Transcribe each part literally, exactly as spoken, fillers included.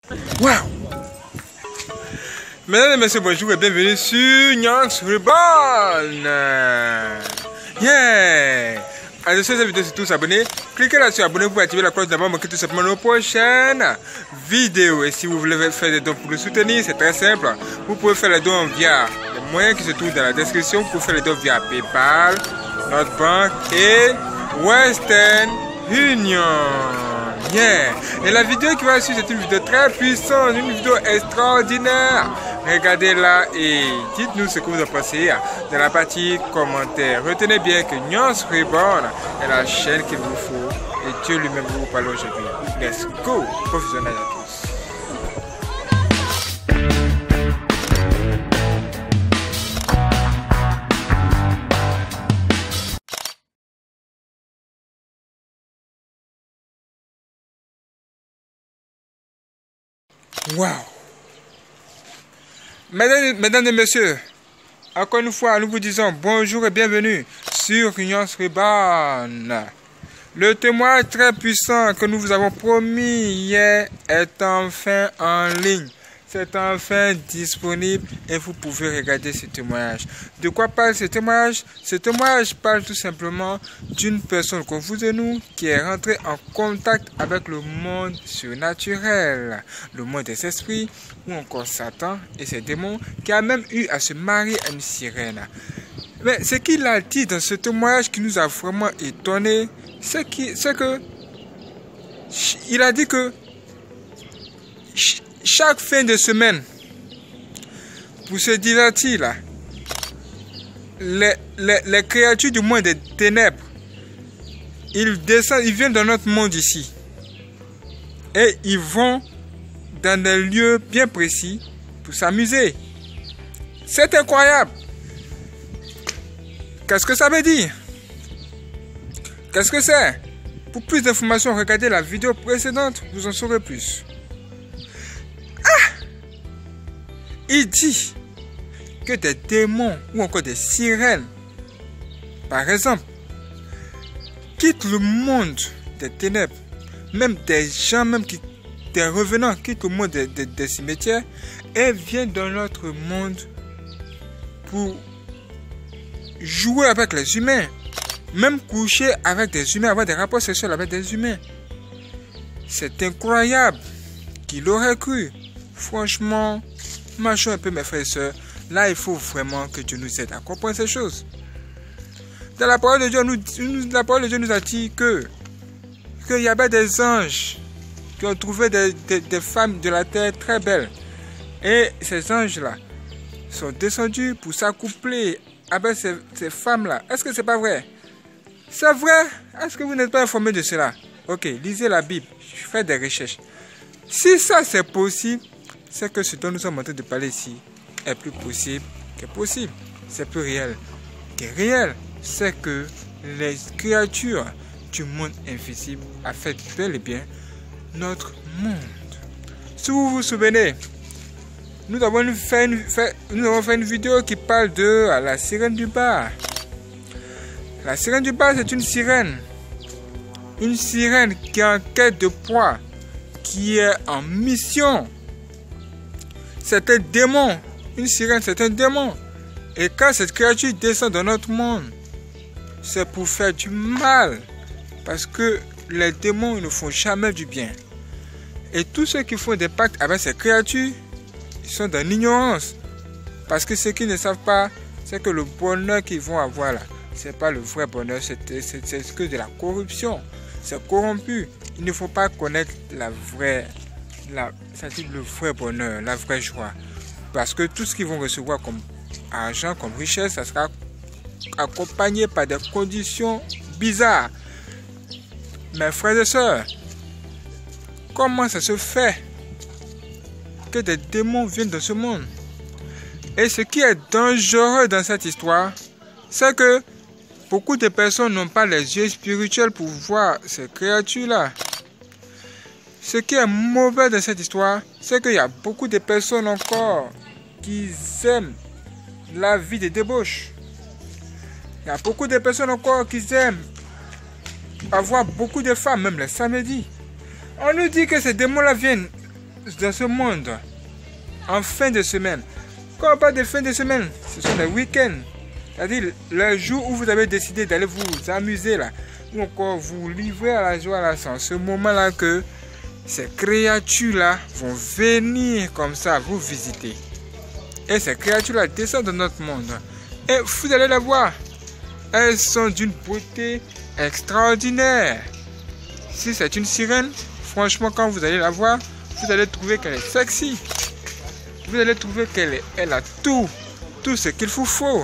Waouh! Mesdames et messieurs, bonjour et bienvenue sur Nyans Reborn. Yeah! Alors, si cette vidéo, c'est tous abonnés. Cliquez là sur abonner pour activer la cloche d'abord, manquer tout simplement nos prochaines vidéos. Et si vous voulez faire des dons pour le soutenir, c'est très simple. Vous pouvez faire les dons via les moyens qui se trouvent dans la description. Vous pouvez faire les dons via PayPal, notre banque et Western Union. Yeah. Et la vidéo qui va suivre, c'est une vidéo très puissante, une vidéo extraordinaire. Regardez-la et dites-nous ce que vous en pensez dans la partie commentaires. Retenez bien que Nyans Reborn est la chaîne qu'il vous faut et Dieu lui-même vous parle aujourd'hui. Let's go! Professionnel à tous. Wow! Mesdames, mesdames et messieurs, encore une fois, nous vous disons bonjour et bienvenue sur Nyans Reborn. Le témoignage très puissant que nous vous avons promis hier est enfin en ligne. C'est enfin disponible et vous pouvez regarder ce témoignage. De quoi parle ce témoignage? Ce témoignage parle tout simplement d'une personne comme vous et nous qui est rentrée en contact avec le monde surnaturel, le monde des esprits ou encore Satan et ses démons, qui a même eu à se marier à une sirène. Mais ce qu'il a dit dans ce témoignage qui nous a vraiment étonnés, c'est que il a dit que chaque fin de semaine, pour se divertir là, les, les, les créatures du monde des ténèbres, ils descendent, ils viennent dans notre monde ici. Et ils vont dans des lieux bien précis pour s'amuser. C'est incroyable. Qu'est-ce que ça veut dire? Qu'est-ce que c'est? Pour plus d'informations, regardez la vidéo précédente, vous en saurez plus. Il dit que des démons ou encore des sirènes, par exemple, quittent le monde des ténèbres. Même des gens, même qui, des revenants, quittent le monde des, des, des cimetières et viennent dans notre monde pour jouer avec les humains. Même coucher avec des humains, avoir des rapports sexuels avec des humains. C'est incroyable. Qui l'aurait cru? Franchement, marchons un peu mes frères et sœurs. Là, il faut vraiment que Dieu nous aide à comprendre ces choses. Dans la parole de Dieu, nous, la parole de Dieu nous a dit que qu'il y avait des anges qui ont trouvé des, des, des femmes de la terre très belles. Et ces anges-là sont descendus pour s'accoupler avec ces, ces femmes-là. Est-ce que c'est pas vrai? C'est vrai? Est-ce que vous n'êtes pas informé de cela? Ok, lisez la Bible, faites des recherches. Si ça c'est possible, c'est que ce dont nous sommes en train de parler ici est plus possible que possible. C'est plus réel que réel. C'est que les créatures du monde invisible affectent bel et bien notre monde. Si vous vous souvenez, nous avons fait une, fait, nous avons fait une vidéo qui parle de la sirène du bar. La sirène du bar, c'est une sirène. Une sirène qui est en quête de proie, qui est en mission. C'est un démon. Une sirène, c'est un démon. Et quand cette créature descend dans notre monde, c'est pour faire du mal. Parce que les démons ne font jamais du bien. Et tous ceux qui font des pactes avec ces créatures, ils sont dans l'ignorance. Parce que ceux qui ne savent pas, c'est que le bonheur qu'ils vont avoir là, c'est pas le vrai bonheur, c'est que de la corruption. C'est corrompu. Il ne faut pas connaître la vraie, la, c'est-à-dire le vrai bonheur, la vraie joie. Parce que tout ce qu'ils vont recevoir comme argent, comme richesse, ça sera accompagné par des conditions bizarres. Mes frères et sœurs, comment ça se fait que des démons viennent dans ce monde? Et ce qui est dangereux dans cette histoire, c'est que beaucoup de personnes n'ont pas les yeux spirituels pour voir ces créatures-là. Ce qui est mauvais dans cette histoire, c'est qu'il y a beaucoup de personnes encore qui aiment la vie de débauche. Il y a beaucoup de personnes encore qui aiment avoir beaucoup de femmes, même les samedis. On nous dit que ces démons-là viennent dans ce monde, en fin de semaine, quand on parle de fin de semaine, ce sont les week-ends. C'est-à-dire le jour où vous avez décidé d'aller vous amuser là, ou encore vous livrer à la joie là, c'est en ce moment-là que ces créatures-là vont venir comme ça vous visiter. Et ces créatures-là descendent dans notre monde. Et vous allez les voir. Elles sont d'une beauté extraordinaire. Si c'est une sirène, franchement, quand vous allez la voir, vous allez trouver qu'elle est sexy. Vous allez trouver qu'elle elle a tout, tout ce qu'il vous faut.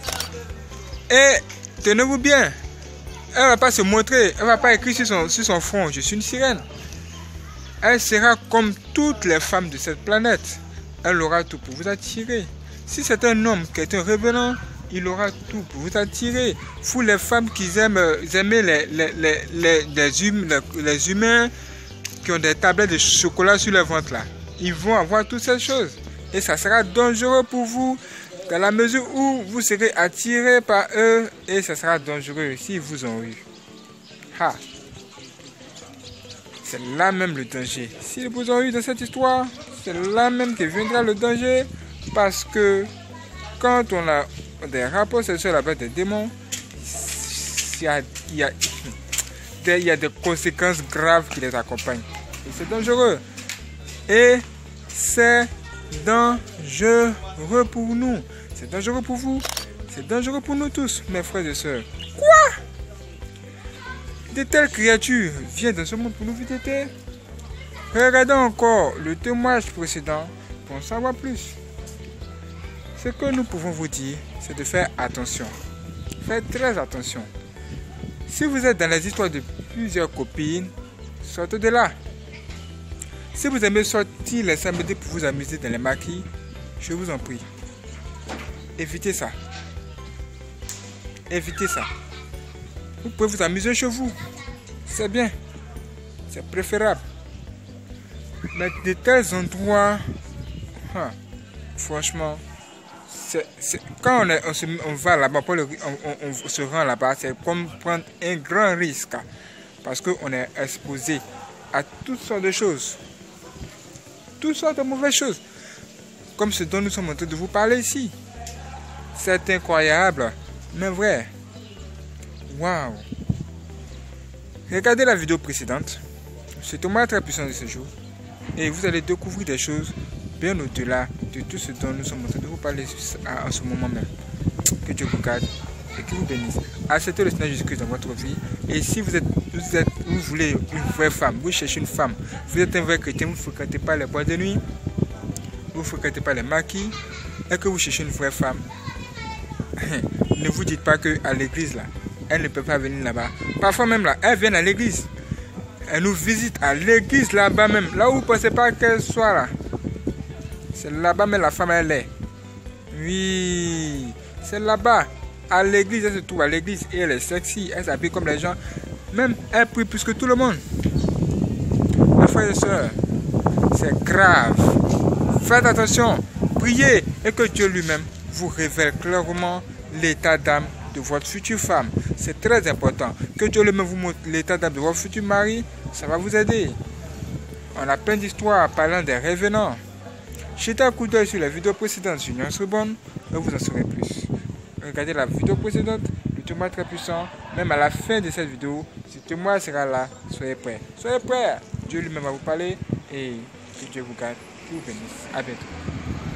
Et tenez-vous bien, elle ne va pas se montrer, elle ne va pas écrire sur son, sur son front, je suis une sirène. Elle sera comme toutes les femmes de cette planète. Elle aura tout pour vous attirer. Si c'est un homme qui est un revenant, il aura tout pour vous attirer. Vous les femmes qui aiment, aiment les, les, les, les, les, hum, les, les humains qui ont des tablettes de chocolat sur le ventre là, ils vont avoir toutes ces choses. Et ça sera dangereux pour vous dans la mesure où vous serez attiré par eux et ça sera dangereux s'ils vous ont eu. Ha! C'est là même le danger. S'ils vous ont eu dans cette histoire, c'est là même que viendra le danger parce que quand on a des rapports sexuels avec des démons, il y a, il y a, il y a des conséquences graves qui les accompagnent. Et c'est dangereux. Et c'est dangereux pour nous. C'est dangereux pour vous. C'est dangereux pour nous tous, mes frères et sœurs. Quoi? De telles créatures viennent dans ce monde pour nous visiter. Regardons encore le témoignage précédent pour en savoir plus. Ce que nous pouvons vous dire, c'est de faire attention. Faites très attention. Si vous êtes dans les histoires de plusieurs copines, sortez de là. Si vous aimez sortir les samedis pour vous amuser dans les maquis, je vous en prie, évitez ça. Évitez ça. Vous pouvez vous amuser chez vous. C'est bien. C'est préférable. Mais de tels endroits, hein, franchement, c'est, c'est, quand on, est, on, se, on va là-bas, on, on, on se rend là-bas, c'est comme prendre un grand risque. Parce qu'on est exposé à toutes sortes de choses. Toutes sortes de mauvaises choses. Comme ce dont nous sommes en train de vous parler ici. C'est incroyable, mais vrai. Waouh! Regardez la vidéo précédente. C'est Thomas très puissant de ce jour. Et vous allez découvrir des choses bien au-delà de tout ce dont nous sommes en train de vous parler en ce moment même. Que Dieu vous garde et qu'il vous bénisse. Acceptez le Seigneur Jésus-Christ dans votre vie. Et si vous êtes, vous êtes, vous voulez une vraie femme, vous cherchez une femme, vous êtes un vrai chrétien, vous ne fréquentez pas les boîtes de nuit, vous ne fréquentez pas les maquis, et que vous cherchez une vraie femme, ne vous dites pas qu'à l'église là, elle ne peut pas venir là-bas. Parfois même là, elle vient à l'église. Elle nous visite à l'église là-bas même. Là où vous ne pensez pas qu'elle soit là. C'est là-bas mais la femme elle est. Oui. C'est là-bas. À l'église, elle se trouve à l'église et elle est sexy. Elle s'habille comme les gens. Même elle prie plus que tout le monde. Mes frères et sœurs, c'est grave. Faites attention. Priez et que Dieu lui-même vous révèle clairement l'état d'âme de votre future femme. C'est très important. Que Dieu lui-même vous montre l'état d'âme de votre futur mari. Ça va vous aider. On a plein d'histoires parlant des revenants. Jetez un coup d'œil sur la vidéo précédente sur Nuance Bonne et vous en saurez plus. Regardez la vidéo précédente, le témoin très puissant. Même à la fin de cette vidéo, ce témoin sera là. Soyez prêts. Soyez prêts. Dieu lui-même va vous parler et que Dieu vous garde. Que vous bénisse. À bientôt.